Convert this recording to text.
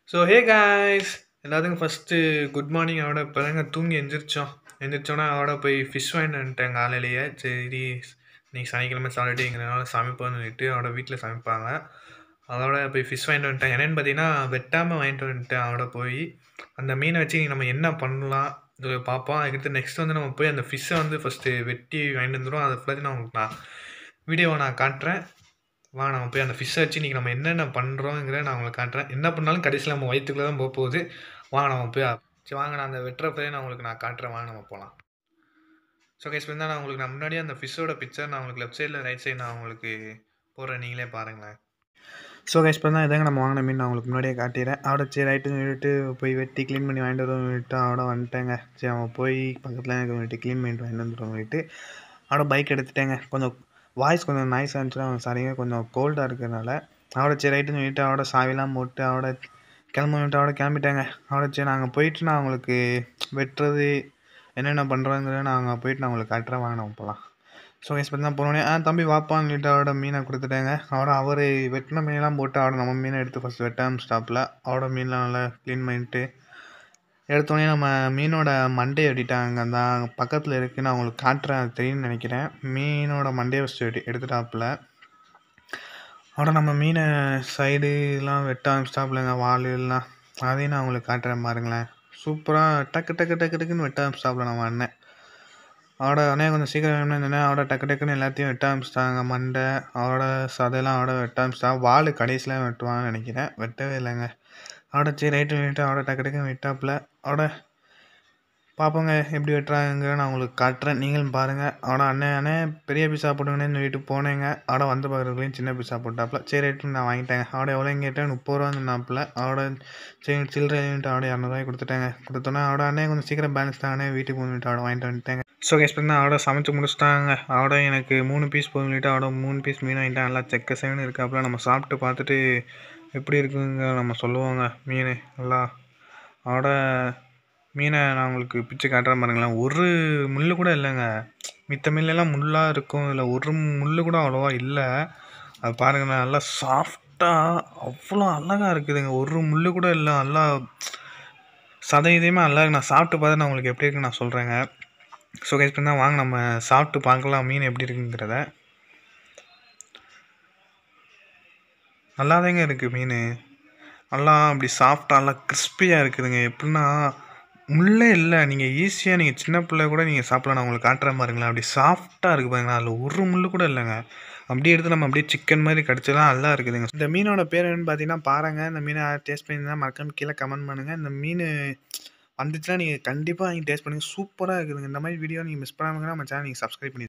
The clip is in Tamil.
ஸோ ஹே காய்ஸ் எல்லாத்துக்கும் ஃபஸ்ட்டு குட் மார்னிங் அவட இப்போ தாங்க தூங்கி எந்திரிச்சோம். எந்திரிச்சோன்னா அவட போய் ஃபிஷ் வாங்கிட்டு வந்துட்டேன் காலையிலேயே. சரி, இன்னைக்கு சனிக்கிழமை சாட்டர்டேங்கிறனால சமைப்போம்னு சொல்லிட்டு அவட வீட்டில் சமைப்பாங்க. அதோட போய் ஃபிஷ் வாங்கிட்டு வந்துட்டேன். என்னென்னு பார்த்தீங்கன்னா வெட்டாமல் வாங்கிட்டு வந்துட்டேன். அவட போய் அந்த மீனை வச்சு நம்ம என்ன பண்ணலாம் இது பார்ப்போம். அதுக்கடுத்து நெக்ஸ்ட் வந்து நம்ம போய் அந்த ஃபிஷ்ஷை வந்து ஃபஸ்ட்டு வெட்டி வாங்கிட்டு வந்துடும். அதை ஃபுல்லாத்தையும் நான் வீடியோவை நான் காட்டுறேன். நம்ம போய் அந்த ஃபிஷ்ஷை வச்சு இன்றைக்கி நம்ம என்னென்ன பண்ணுறோங்கிறத நான் உங்களுக்கு காட்டுறேன். என்ன பண்ணாலும் கடைசியில் நம்ம வயிற்றுக்குள்ளே தான் போகுது. நம்ம போய் சரி நான் அந்த வெட்டுறப்பே நான் காட்டுறேன். நம்ம போகலாம். ஸோ கைஸ் நான் உங்களுக்கு முன்னாடியே அந்த ஃபிஷ்ஷோட பிக்சர் நான் உங்களுக்கு லெஃப்ட் சைடில் ரைட் சைடு நான் உங்களுக்கு போடுறேன், நீங்களே பாருங்களேன். ஸோ கைஸ் இதாங்க நம்ம வாங்கின மீன் நான் உங்களுக்கு முன்னாடியே காட்டிடுறேன். அவட சரி ரைட்டுன்னு சொல்லிட்டு போய் வெட்டி க்ளீன் பண்ணி வாங்கிட்டு வரோம் சொல்லிட்டு அவட வந்துட்டேங்க. சரி அவன் போய் பக்கத்தில் எனக்கு வந்துட்டு க்ளீன் பண்ணிட்டு வாங்கிட்டு வந்துட்டோம் சொல்லிட்டு அவட பைக் எடுத்துட்டேங்க. கொஞ்சம் வாய்ஸ் கொஞ்சம் நாய்ஸாக இருந்துச்சுன்னா சரிங்க, கொஞ்சம் கோல்டாக இருக்கிறதுனால அவட சரி ரைட்டுன்னு சொல்லிட்டு அவட சாவிலாம் போட்டு அவட கிளம்பிட்டு அவட கிளம்பிட்டாங்க. அவட சரி நாங்கள் போயிட்டு நான் அவங்களுக்கு வெட்டுறது என்னென்ன பண்ணுறோங்கிறத நாங்கள் போயிட்டு நான் உங்களுக்கு காட்டுறேன். வாங்க நம்ம போகலாம். ஸோ கைஸ் தான் போனோடனே தம்பி வாப்பான்னு சொல்லிட்டு அவட மீனை கொடுத்துட்டாங்க. அவர் வெட்டின மீனெல்லாம் போட்டு நம்ம மீனை எடுத்து ஃபஸ்ட் வெட்டாமல் ஸ்டாப்பில் அவட மீன்லாம் நல்லா க்ளீன் பண்ணிட்டு எடுத்தோடனே நம்ம மீனோட மண்டையை வெட்டிட்டாங்க. அந்த பக்கத்தில் இருக்குன்னு அவங்களுக்கு காட்டுறேன், அது தெரியும்னு நினைக்கிறேன். மீனோட மண்டையை ஃபஸ்ட்டு எடுத்துட்டாப்புல நம்ம மீனை சைடு எல்லாம் வெட்ட ஆரம்பிச்சிட்டாப்புலங்க. வால் எல்லாம் அதையும் நான் அவங்களுக்கு காட்டுறேன் பாருங்களேன். சூப்பராக டக்கு டக்கு டக்கு டக்குன்னு வெட்ட ஆரம்பிச்சிட்டாப்புல நம்ம அண்ணன். அண்ணே கொஞ்சம் சீக்கிரம் வேணும்னு இருந்தேன். டக்கு டக்குன்னு எல்லாத்தையும் வெட்ட ஆரம்பிச்சிட்டாங்க. மண்டை சதையெல்லாம் வெட்ட ஆரம்பிச்சிட்டா. வால் கடைசியில் வெட்டுவாங்கன்னு நினைக்கிறேன், வெட்டவே இல்லைங்க. சரி ரைட்டு டக்கு டக்குன்னு வெட்டாப்புல பார்ப்போங்க எப்படி வெட்டுறாங்க நான் உங்களுக்கு காட்டுறேன், நீங்களும் பாருங்கள். அண்ணே பெரிய பீஸா போட்டுங்கன்னு சொல்லிட்டு போனேங்க. வந்த பக்கத்துலேயும் சின்ன பீஸா போட்டாப்புல. சரி ரைட்டு நான் வாங்கிட்டேங்க. எவ்வளோ கேட்டேன், 30 ரூபா இருந்தாப்புல. சரி சில்லறைன்ட்டு 200 கொடுத்துட்டேங்க. கொடுத்தோன்னா அண்ணே கொஞ்சம் சீக்கிரம் பேலன்ஸ் தானே வீட்டுக்கு போகணுன்ட்டு வாங்கிட்டு வந்துட்டேங்க. ஸோ கைஸ் சமைச்சு முடிச்சிட்டாங்க. எனக்கு 3 பீஸ் போதும் சொல்லிட்டு 3 பீஸ் மீன் வாங்கிட்டேன். நல்லா செக்க சேவன்னு இருக்காப்புல. நம்ம சாப்பிட்டு பார்த்துட்டு எப்படி இருக்குங்க நம்ம சொல்லுவோங்க. மீன் நல்லா மீனை நான் உங்களுக்கு பிச்சு காட்டுறேன் பாருங்களேன். ஒரு முள் கூட இல்லைங்க. மித்த மீன்லாம் முள்ளாக இருக்கும், இல்லை ஒரு முள் கூட அவ்வளோவா இல்லை. அது பாருங்கண்ணா, நல்லா சாஃப்டாக அவ்வளோ அழகாக இருக்குதுங்க. ஒரு முள் கூட இல்லை. நல்லா சதையுமே நல்லா இருக்கு. நான் சாப்பிட்டு பார்த்து நான் உங்களுக்கு எப்படி இருக்குன்னு நான் சொல்கிறேங்க. ஸோ கைஸ் வாங்க நம்ம சாப்பிட்டு பார்க்கலாம் மீன் எப்படி இருக்குங்கிறத. நல்லாதாங்க இருக்குது மீன். நல்லா அப்படி சாஃப்டாக நல்லா கிறிஸ்பியாக இருக்குதுங்க. எப்படின்னா முள்ளே இல்லை. நீங்கள் ஈஸியாக நீங்கள் சின்ன பிள்ளை கூட நீங்கள் சாப்பிடலாம். நான் உங்களுக்கு காட்டுற பாருங்களேன். அப்படி சாஃப்டாக இருக்குது பாருங்களேன். அதில் ஒரு முள் கூட இல்லைங்க. அப்படியே எடுத்து நம்ம அப்படியே சிக்கன் மாதிரி கடிச்சலாம் நல்லா இருக்குதுங்க. இந்த மீனோட பேர் என்னென்னு பார்த்தீங்கன்னா பாருங்கள். இந்த மீனை டேஸ்ட் பண்ணியிருந்தா மறக்காம கீழே கமெண்ட் பண்ணுங்கள். இந்த மீன் வந்துச்சுன்னா நீங்கள் கண்டிப்பாக நீங்கள் டேஸ்ட் பண்ணுங்கள். சூப்பராக இருக்குதுங்க. இந்த மாதிரி வீடியோ நீங்கள் மிஸ் பண்ணாமல் நம்ம சேனல் நீங்கள் சப்ஸ்கிரைப் பண்ணி